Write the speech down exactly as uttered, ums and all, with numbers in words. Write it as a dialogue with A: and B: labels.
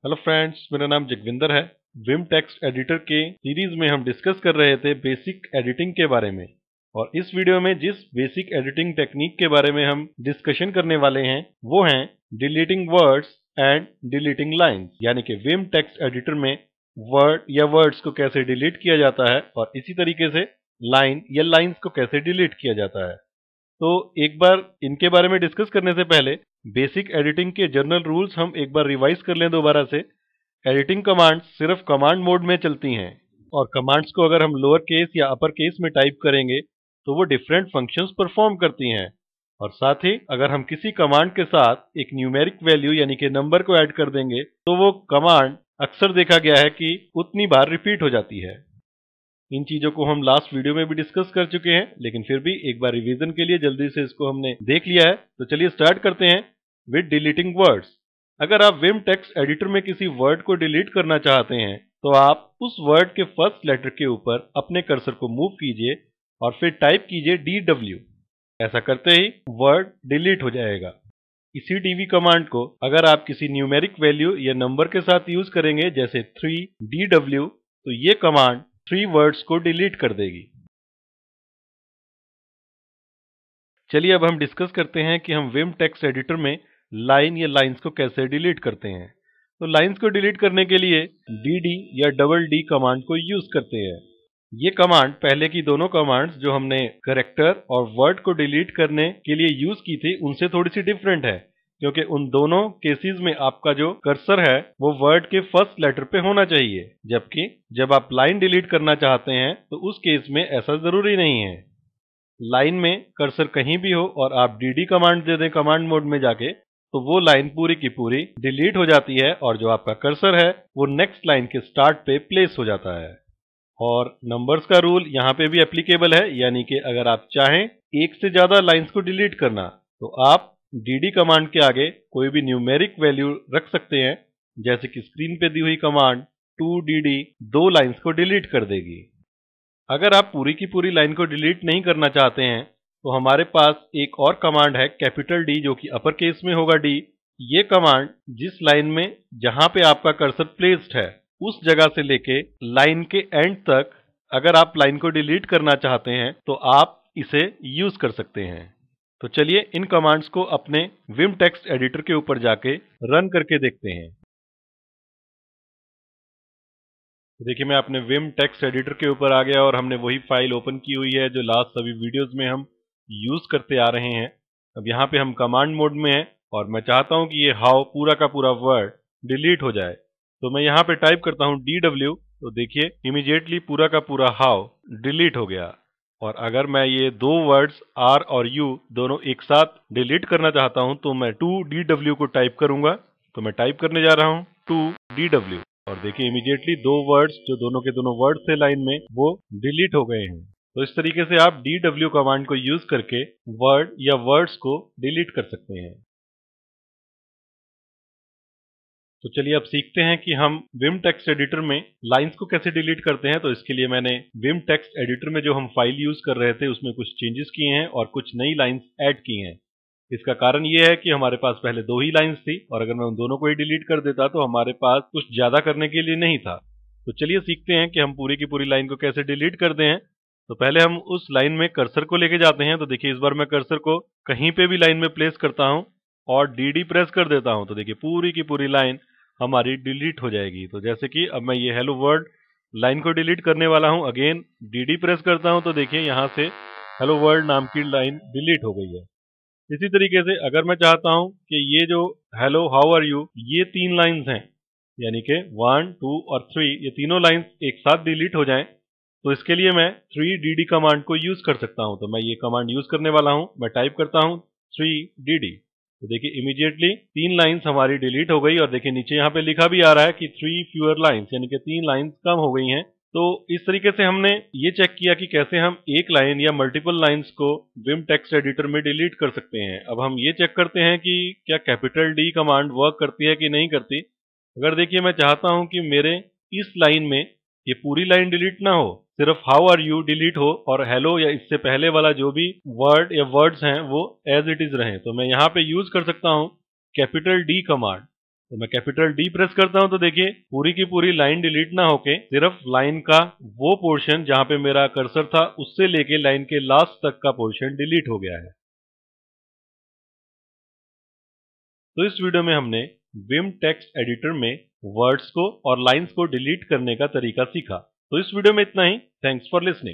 A: Hello friends, मेरा नाम जगविंदर है। विम टेक्स्ट एडिटर के सीरीज में हम डिस्कस कर रहे थे बेसिक एडिटिंग के बारे में। और इस वीडियो में जिस बेसिक एडिटिंग टेक्निक के बारे में हम डिस्कशन करने वाले हैं वो हैं deleting words and deleting lines. यानी कि विम टेक्स्ट एडिटर में वर्ड या वर्ड्स को कैसे डिलीट किया जाता है और इसी तरीके से लाइन या लाइंस को कैसे डिलीट किया जाता है। तो एक बार इनके बारे में डिस्कस करने से पहले बेसिक एडिटिंग के जनरल रूल्स हम एक बार रिवाइज कर लें दोबारा से। एडिटिंग कमांड्स सिर्फ कमांड मोड में चलती हैं और कमांड्स को अगर हम लोअर केस या अपर केस में टाइप करेंगे तो वो डिफरेंट फंक्शंस परफॉर्म करती हैं। और साथ ही अगर हम किसी कमांड के साथ एक न्यूमेरिक वैल्यू यानी कि नंबर को ऐड कर देंगे तो वो कमांड अक्सर देखा गया है कि उतनी बार रिपीट हो जाती है। इन चीजों को हम लास्ट वीडियो में भी डिस्कस कर चुके हैं, लेकिन फिर भी एक बार रिवीजन के लिए जल्दी से इसको हमने देख लिया है। तो चलिए स्टार्ट करते हैं विद डिलीटिंग वर्ड्स। अगर आप विम टेक्स्ट एडिटर में किसी वर्ड को डिलीट करना चाहते हैं तो आप उस वर्ड के फर्स्ट लेटर के ऊपर अपने कर्सर को मूव कीजिए और फिर टाइप कीजिए डी डब्ल्यू। ऐसा करते ही वर्ड डिलीट हो जाएगा। इसी डीवी कमांड को अगर आप किसी न्यूमेरिक वैल्यू या नंबर के साथ यूज करेंगे जैसे थ्री डी डब्ल्यू, तो ये कमांड थ्री वर्ड्स को डिलीट कर देगी। चलिए अब हम डिस्कस करते हैं कि हम विम टेक्स्ट एडिटर में लाइन या लाइंस को कैसे डिलीट करते हैं। तो लाइंस को डिलीट करने के लिए dd या डबल डी कमांड को यूज करते हैं। ये कमांड पहले की दोनों कमांड्स जो हमने कैरेक्टर और वर्ड को डिलीट करने के लिए यूज की थी उनसे थोड़ी सी डिफरेंट है, क्योंकि उन दोनों केसेस में आपका जो कर्सर है वो वर्ड के फर्स्ट लेटर पे होना चाहिए, जबकि जब आप लाइन डिलीट करना चाहते हैं तो उस केस में ऐसा जरूरी नहीं है। लाइन में कर्सर कहीं भी हो और आप dd कमांड दे दें कमांड मोड में जाके तो वो लाइन पूरी की पूरी डिलीट हो जाती है और जो आपका कर्सर है वो नेक्स्ट लाइन के स्टार्ट पे प्लेस हो जाता है। और नंबर्स का रूल यहाँ पे भी एप्लीकेबल है, यानी कि अगर आप चाहें एक से ज्यादा लाइंस को डिलीट करना तो आप dd कमांड के आगे कोई भी न्यूमेरिक वैल्यू रख सकते हैं, जैसे कि स्क्रीन पे दी हुई कमांड टू डी डी दो लाइंस को डिलीट कर देगी। अगर आप पूरी की पूरी लाइन को डिलीट नहीं करना चाहते हैं तो हमारे पास एक और कमांड है कैपिटल डी, जो कि अपर केस में होगा डी। ये कमांड जिस लाइन में जहां पे आपका कर्सर प्लेस्ड है उस जगह से लेके लाइन के एंड तक अगर आप लाइन को डिलीट करना चाहते हैं तो आप इसे यूज कर सकते हैं। तो चलिए इन कमांड्स को अपने विम टेक्स्ट एडिटर के ऊपर जाके रन करके देखते हैं। देखिए मैं अपने विम टेक्स्ट एडिटर के ऊपर आ गया और हमने वही फाइल ओपन की हुई है जो लास्ट सभी वीडियोस में हम यूज करते आ रहे हैं। अब यहाँ पे हम कमांड मोड में हैं और मैं चाहता हूँ कि ये हाउ पूरा का पूरा वर्ड डिलीट हो जाए। तो मैं यहाँ पे टाइप करता हूँ डी डब्ल्यू, तो देखिए इमीडिएटली पूरा का पूरा हाउ डिलीट हो गया। और अगर मैं ये दो वर्ड्स आर और यू दोनों एक साथ डिलीट करना चाहता हूँ तो मैं टू डी डब्ल्यू को टाइप करूंगा। तो मैं टाइप करने जा रहा हूँ टू डी डब्ल्यू और देखिए इमीडिएटली दो वर्ड्स जो दोनों के दोनों वर्ड्स थे लाइन में वो डिलीट हो गए हैं। तो इस तरीके से आप डी डब्ल्यू कमांड को यूज करके वर्ड या वर्ड्स को डिलीट कर सकते हैं। तो चलिए अब सीखते हैं कि हम विम टेक्स्ट एडिटर में लाइंस को कैसे डिलीट करते हैं। तो इसके लिए मैंने विम टेक्स्ट एडिटर में जो हम फाइल यूज कर रहे थे उसमें कुछ चेंजेस किए हैं और कुछ नई लाइंस ऐड की हैं। इसका कारण ये है कि हमारे पास पहले दो ही लाइंस थी और अगर मैं उन दोनों को ही डिलीट कर देता तो हमारे पास कुछ ज्यादा करने के लिए नहीं था। तो चलिए सीखते हैं कि हम पूरी की पूरी लाइन को कैसे डिलीट करते हैं। तो पहले हम उस लाइन में कर्सर को लेके जाते हैं। तो देखिए इस बार मैं कर्सर को कहीं पे भी लाइन में प्लेस करता हूं और डी डी प्रेस कर देता हूं तो देखिए पूरी की पूरी लाइन हमारी डिलीट हो जाएगी। तो जैसे कि अब मैं ये हेलो वर्ड लाइन को डिलीट करने वाला हूं, अगेन डी डी प्रेस करता हूं तो देखिए यहां से हेलो वर्ड नाम की लाइन डिलीट हो गई है। इसी तरीके से अगर मैं चाहता हूं कि ये जो हेलो हाउ आर यू ये तीन लाइंस हैं, यानी कि वन टू और थ्री, ये तीनों लाइंस एक साथ डिलीट हो जाएं तो इसके लिए मैं थ्री डी डी कमांड को यूज कर सकता हूं। तो मैं ये कमांड यूज करने वाला हूं। मैं टाइप करता हूं थ्री डी डी, तो देखिए इमीडिएटली तीन लाइंस हमारी डिलीट हो गई और देखिए नीचे यहाँ पे लिखा भी आ रहा है कि थ्री फ्यूअर लाइंस, यानी कि तीन लाइंस कम हो गई हैं। तो इस तरीके से हमने ये चेक किया कि कैसे हम एक लाइन या मल्टीपल लाइंस को विम टेक्स्ट एडिटर में डिलीट कर सकते हैं। अब हम ये चेक करते हैं कि क्या कैपिटल डी कमांड वर्क करती है कि नहीं करती। अगर देखिए मैं चाहता हूं कि मेरे इस लाइन में ये पूरी लाइन डिलीट ना हो, सिर्फ हाउ आर यू डिलीट हो और हेलो या इससे पहले वाला जो भी वर्ड या वर्ड्स हैं वो एज इट इज रहें, तो मैं यहाँ पे यूज कर सकता हूँ कैपिटल डी कमांड। तो मैं कैपिटल डी प्रेस करता हूं तो देखिए पूरी की पूरी लाइन डिलीट ना होके सिर्फ लाइन का वो पोर्शन जहां पे मेरा कर्सर था उससे लेके लाइन के लास्ट तक का पोर्शन डिलीट हो गया है। तो इस वीडियो में हमने विम टेक्स्ट एडिटर में वर्ड्स को और लाइंस को डिलीट करने का तरीका सीखा। तो इस वीडियो में इतना ही। Thanks for listening.